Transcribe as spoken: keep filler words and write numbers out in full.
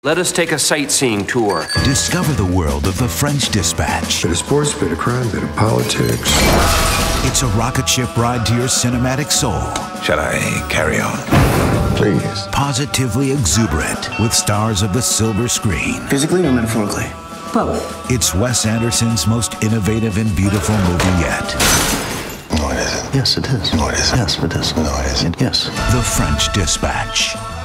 Let us take a sightseeing tour. Discover the world of the French Dispatch. Bit of sports, bit of crime, bit of politics. It's a rocket ship ride to your cinematic soul. Shall I carry on? Please. Positively exuberant with stars of the silver screen. Physically or metaphorically? Both. It's Wes Anderson's most innovative and beautiful movie yet. No, it isn't. Yes, it is. No, it isn't. Yes, it is. No, it isn't. Yes. The French Dispatch.